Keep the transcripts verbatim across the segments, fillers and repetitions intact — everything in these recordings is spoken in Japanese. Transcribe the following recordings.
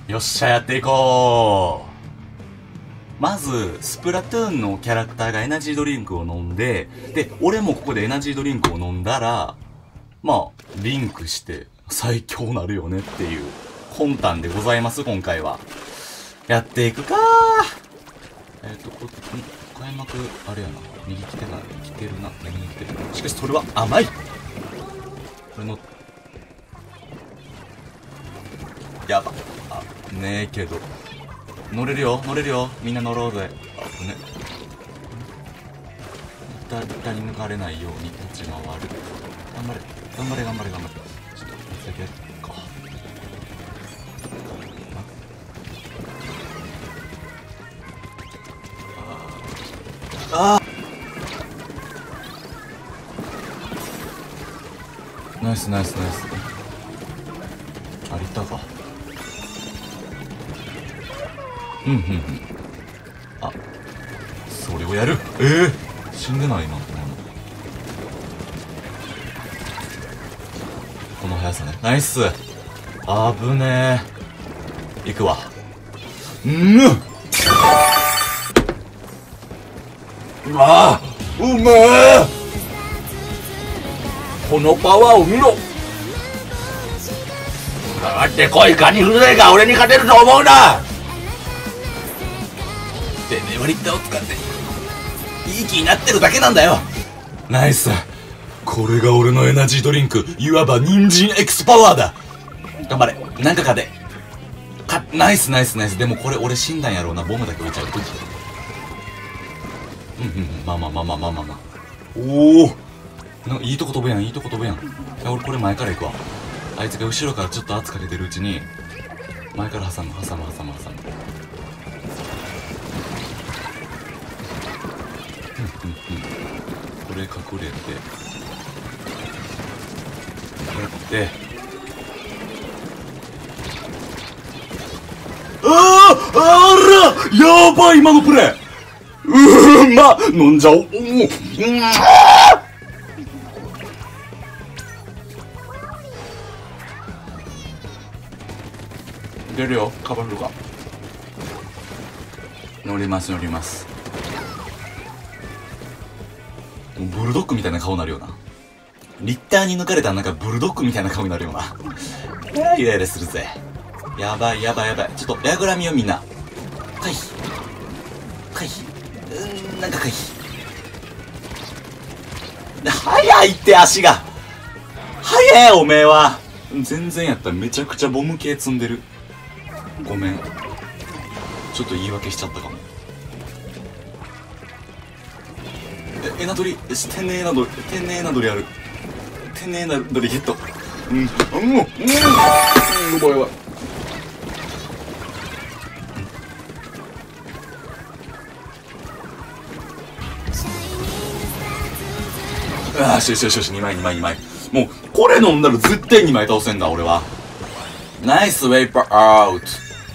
よっしゃ、やっていこう。まず、スプラトゥーンのキャラクターがエナジードリンクを飲んで、で、俺もここでエナジードリンクを飲んだら、まあ、リンクして最強なるよねっていう魂胆でございます、今回は。やっていくかー。えっと、こ、ん開幕、あれやな。右来てない。来てるな。右に来てる。しかし、それは甘い。これの、やば。あ、ねえけど。乗れるよ、乗れるよ。みんな乗ろうぜ。あ、ね。板、板に抜かれないように立ち回る。頑張れ。頑張れ、頑張れ、頑張れ。ちょっと、一つだけやっか。ああナイスナイスナイス。ありたか。うんうんうん。あ、それをやる。ええー、死んでないな。この速さね。ナイス。あぶねえ。行くわ。うんうわぁ、うめえ。このパワーを見ろ。かかってこい、カニ風情が俺に勝てると思うな。てめえはリッターを使っていい気になってるだけなんだよ。ナイス。これが俺のエナジードリンク、いわば人参エクスパワーだ。頑張れ、なんか勝て。か、ナイスナイスナイス。でもこれ俺死んだんやろうな。ボムだけ置いちゃう。うんうんうん、まあまあまあまあまあまあまあ。おお、なんかいいとこ飛ぶやん、いいとこ飛ぶやん。いや、俺これ前から行くわ。あいつが後ろからちょっと圧かけてるうちに前から挟む挟む挟む挟む。うんうんうん。これ隠れてやってああ、あらやばい今のプレー。うーま、飲んじゃおう。うん、出るよ、カバンとか。乗ります乗ります。もうブルドッグみたいな顔になるよな。リッターに抜かれたらなんかブルドッグみたいな顔になるよな。イライラするぜ。やばいやばいやばい。ちょっと矢倉みよみんな。回避回避。うん、なんか回避。早いって足が。早いおめえは。全然やったらめちゃくちゃボム系積んでる。ごめん。ちょっと言い訳しちゃったかも。え、エナドリ、天然エナドリ、天然エナドリある。天然エナドリヒット。うん、うん、うん、うん、うん、やばいやばい。ああ、しよしよしよし、にまいにまいにまい。もう、これ飲んだら絶対にまい倒せんだ、俺は。ナイスウェイパーアウト。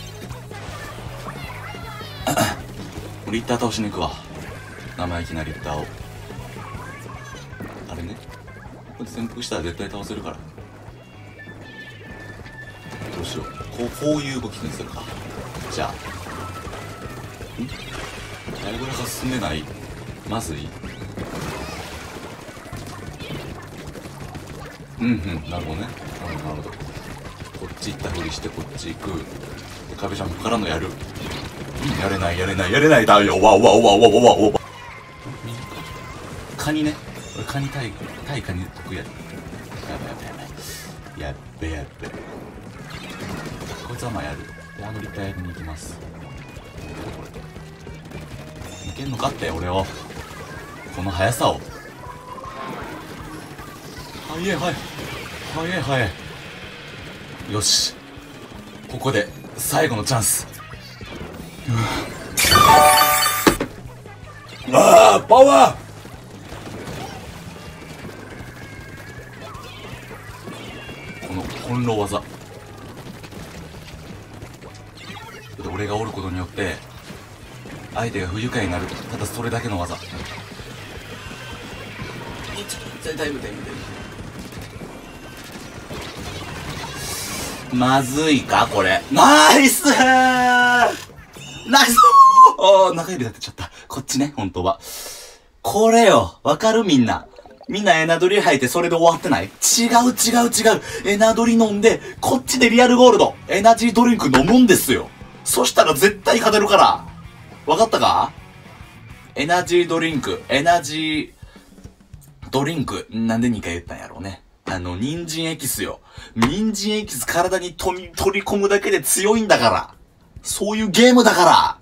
リッター倒しに行くわ。生意気なリッターを。あれね。これ潜伏したら絶対倒せるから。どうしよう。こう、こういう動きにするか。じゃあ。ん？矢倉が進んでない。まずい。うんうん、なるほどね。なるほど、なるほど。こっち行ったふりしてこっち行く。で、壁ジャンプからのやる。うん、やれない、やれない、やれない、だよ、わ、わ、わ、わ、わ、わ、わ。カニね。俺カニ対、対カニ得意やで。やべやべやべ。やっべやっべ。こいつはまあやる。で、あのリッターやりに行きます。いけんのかって、俺を。この速さを。早い早い早い早い。よし、ここで最後のチャンス。ああ、パワー。この翻弄技。俺がおることによって相手が不愉快になる。ただそれだけの技。タイムタイムタイム。 まずいかこれ。ナイスーナイスおー、中指立てちゃった。こっちね、本当は。これよ、わかるみんな。みんなエナドリ吐いてそれで終わってない？違う違う違う。エナドリ飲んで、こっちでリアルゴールド、エナジードリンク飲むんですよ。そしたら絶対勝てるから。わかったか？エナジードリンク、エナジードリンク。なんでにかい言ったんやろうね。あの、人参エキスよ。人参エキス体にとみ取り込むだけで強いんだから。そういうゲームだから。